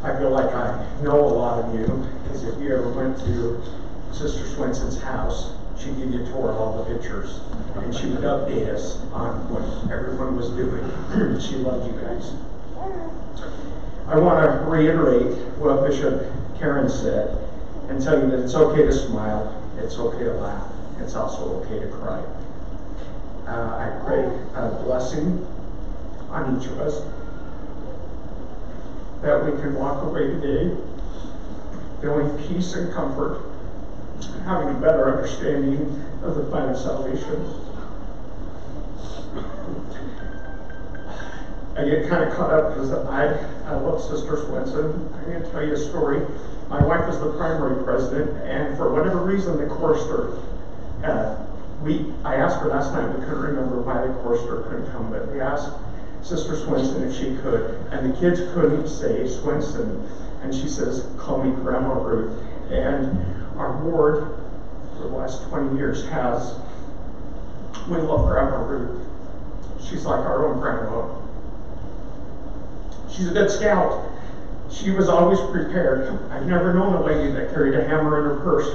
I feel like I know a lot of you, because if you ever went to Sister Swendsen's house, she'd give you a tour of all the pictures, and she would update us on what everyone was doing. She loved you guys. I want to reiterate what Bishop Karen said and tell you that it's okay to smile, it's okay to laugh, it's also okay to cry. I pray a blessing on each of us, that we can walk away today feeling peace and comfort, having a better understanding of the plan of salvation. I get kind of caught up because I love Sister Swendsen. I'm going to tell you a story. My wife was the primary president, and for whatever reason, the chorister, I asked her last night, we couldn't remember why the chorister couldn't come, but we asked Sister Swendsen if she could, and the kids couldn't say Swendsen, and she says, call me Grandma Ruth. And our ward for the last 20 years we love Grandma Ruth. She's like our own grandma. She's a good scout. She was always prepared. I've never known a lady that carried a hammer in her purse.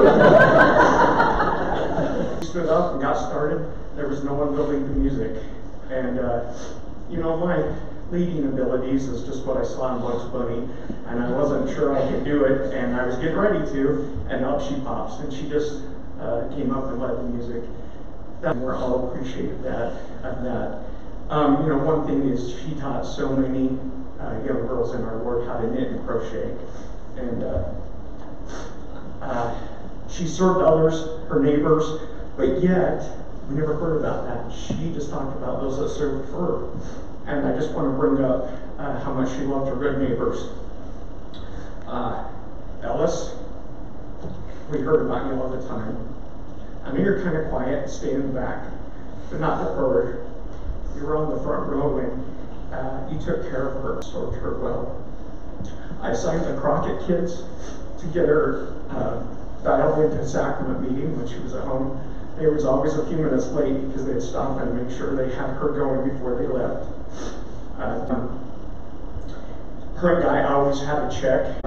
She stood up and got started. There was no one building the music. And you know, my leading abilities is just what I saw in Bugs Bunny, and I wasn't sure I could do it, and I was getting ready to, and up she pops, and she just came up and led the music. We're all appreciated that. You know, one thing is she taught so many young girls in our ward how to knit and crochet, and she served others, her neighbors, but yet we never heard about that. She just talked about those that served her. And I just want to bring up how much she loved her good neighbors. Ellis, we heard about you all the time. I know you're kind of quiet, stay in the back, but not the her. You were on the front row and you took care of her, served her well. I assigned the Crockett kids to get her dialed into sacrament meeting when she was at home. They was always a few minutes late because they'd stop and make sure they had her going before they left. Her and Guy always had a check.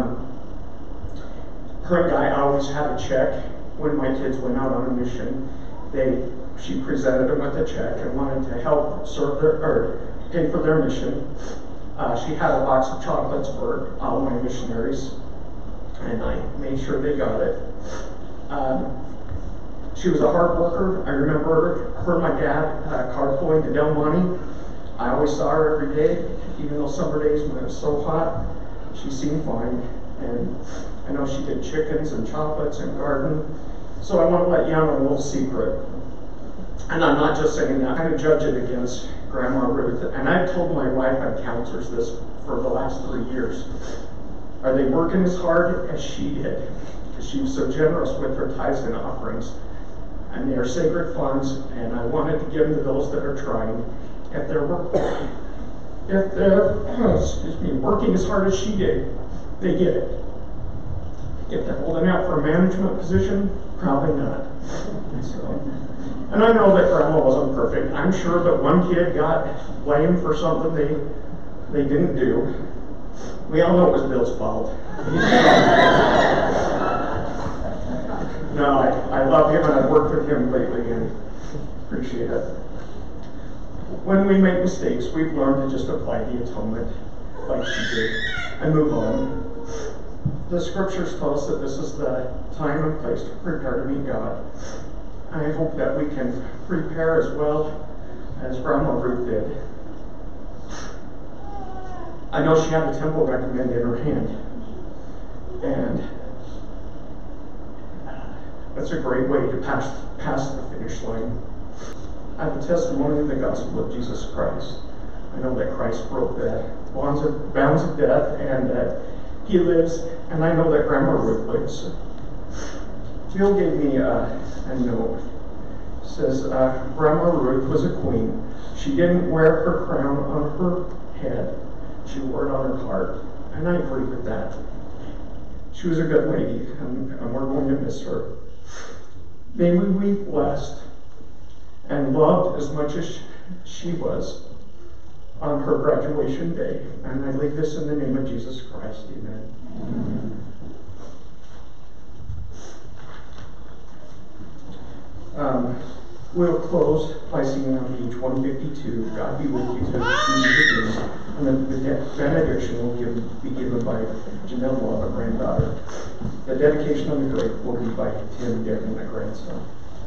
When my kids went out on a mission. She presented them with a check and wanted to help pay for their mission. She had a box of chocolates for all my missionaries, and I made sure they got it. She was a hard worker. I remember her and my dad carpooling to Del Monte. I always saw her every day, even though summer days when it was so hot, she seemed fine. And I know she did chickens and chocolates and garden. So I want to let you know a little secret. And I'm not just saying that, I'm going to judge it against Grandma Ruth. And I've told my wife and counselors this for the last 3 years. Are they working as hard as she did? Because she was so generous with her tithes and offerings. And they are sacred funds, and I wanted to give them to those that are trying. If they're working as hard as she did, they get it. If they're holding out for a management position, probably not. And I know that Grandma wasn't perfect. I'm sure that one kid got blamed for something they didn't do. We all know it was Bill's fault. No, I love him and I've worked with him lately and appreciate it. When we make mistakes, we've learned to just apply the atonement like she did and move on. The scriptures tell us that this is the time and place to prepare to meet God. I hope that we can prepare as well as Grandma Ruth did. I know she had the temple recommend in her hand, and that's a great way to pass the finish line. I have a testimony of the gospel of Jesus Christ. I know that Christ broke the bounds of death, and that He lives, and I know that Grandma Ruth lives. Jill gave me a note. It says, Grandma Ruth was a queen. She didn't wear her crown on her head. She wore it on her heart. And I agree with that. She was a good lady, and we're going to miss her. May we be blessed and loved as much as she was. on her graduation day. And I leave this in the name of Jesus Christ. Amen. We'll close by singing on page 152, God Be With You to the and the benediction will be given by Janelle Law, a granddaughter. The dedication of the grave will be by Tim Devon, a grandson.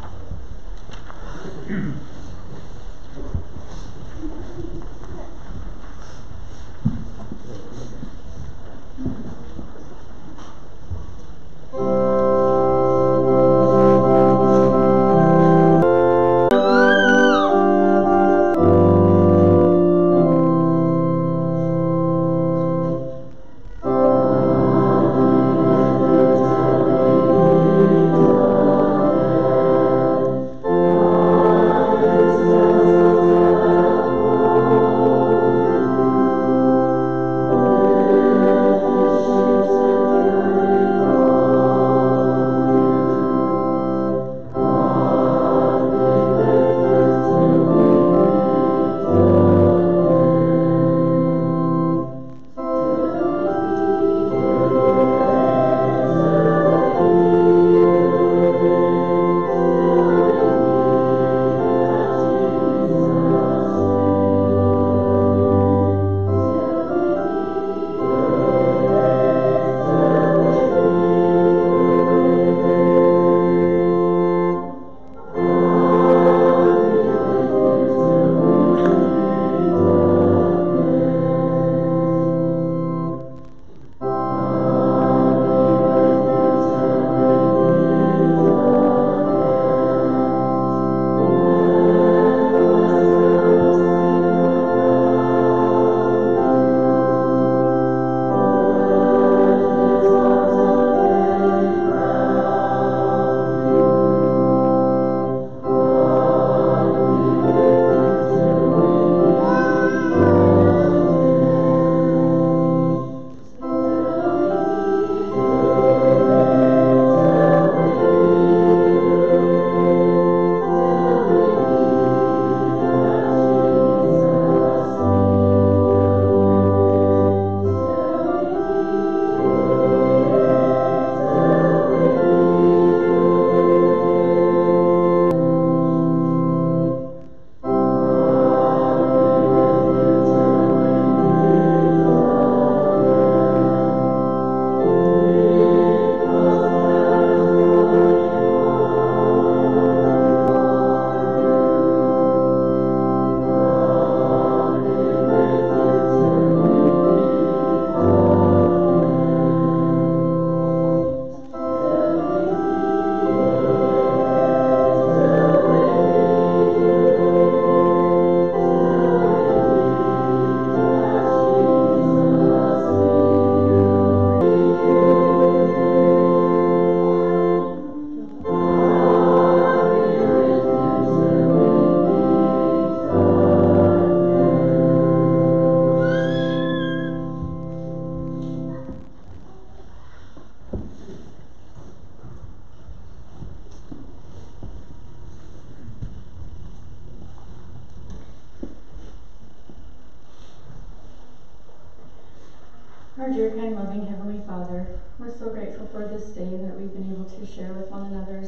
Our dear, kind, loving Heavenly Father, we're so grateful for this day that we've been able to share with one another's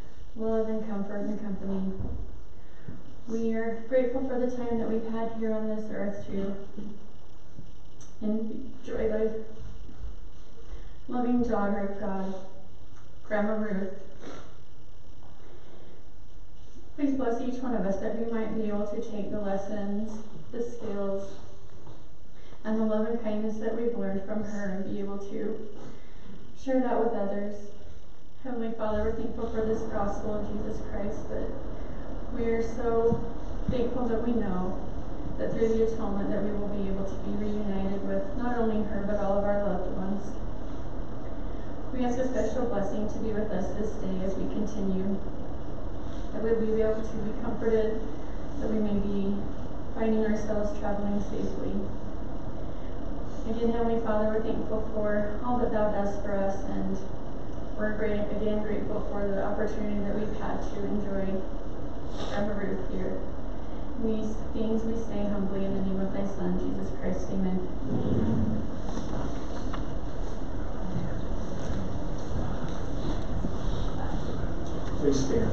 love and comfort and company. We are grateful for the time that we've had here on this earth to enjoy the loving daughter of God, Grandma Ruth. Please bless each one of us that we might be able to take the lessons, the skills, and the love and kindness that we've learned from her and be able to share that with others. Heavenly Father, we're thankful for this gospel of Jesus Christ, that we are so thankful that we know that through the atonement that we will be able to be reunited with not only her but all of our loved ones. We ask a special blessing to be with us this day as we continue, that we will be able to be comforted, that we may be finding ourselves traveling safely. Again, Heavenly Father, we're thankful for all that Thou dost for us, and we're again grateful for the opportunity that we've had to enjoy Grandma Ruth here. These things we say humbly in the name of Thy Jesus Christ, amen. Please stand.